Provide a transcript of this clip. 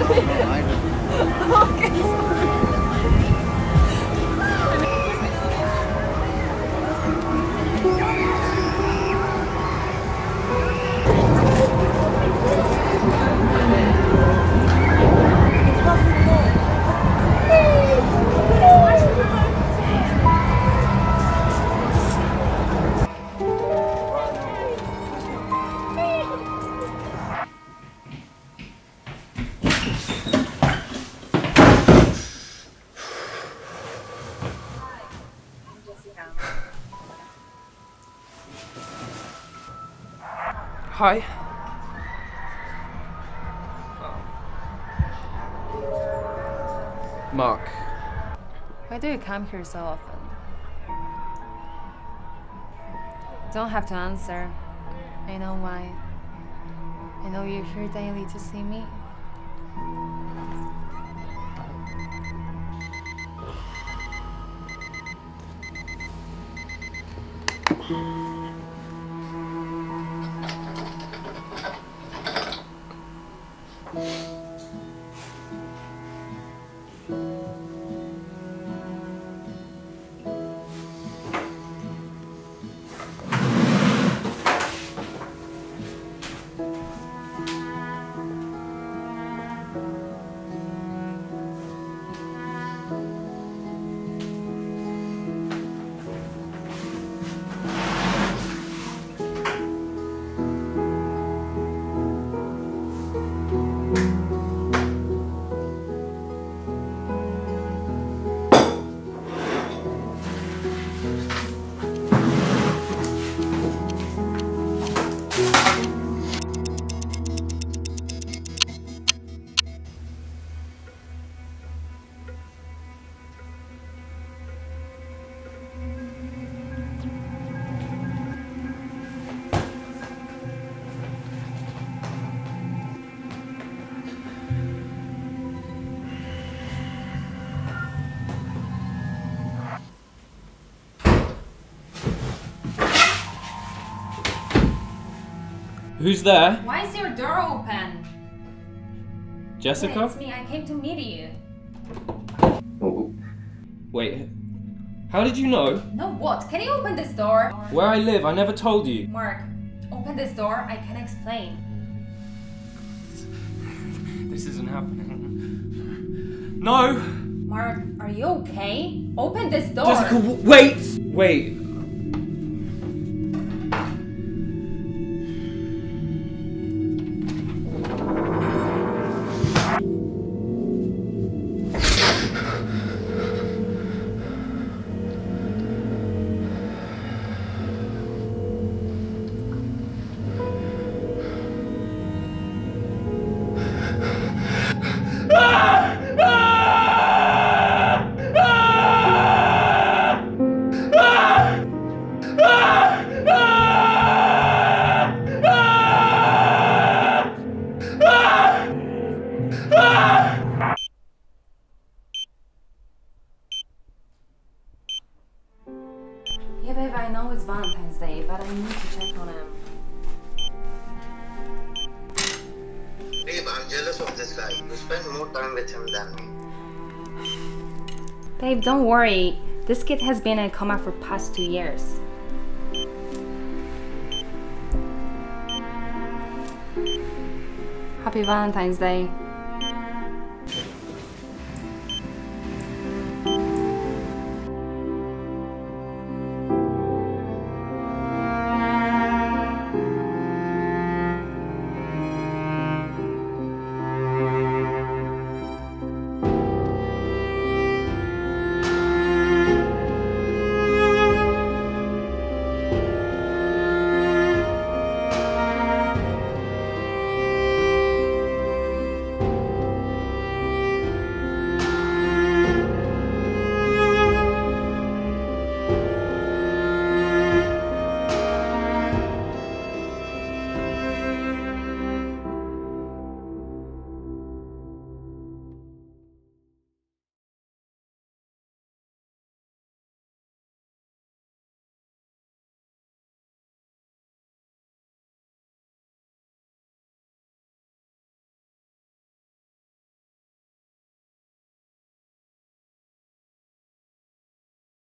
Okay, sorry. Hi. Mark. Why do you come here so often? Don't have to answer. I know why. I know you're here daily to see me. Who's there? Why is your door open? Jessica? Yeah, it's me. I came to meet you. Oh. Wait. How did you know? No, what? Can you open this door? Where I live, I never told you. Mark, open this door. I can explain. This isn't happening. No! Mark, are you okay? Open this door. Jessica, wait! Wait. Yeah, babe, I know it's Valentine's Day, but I need to check on him. Babe, I'm jealous of this guy. You spend more time with him than me. Babe, don't worry. This kid has been in a coma for past 2 years. Happy Valentine's Day.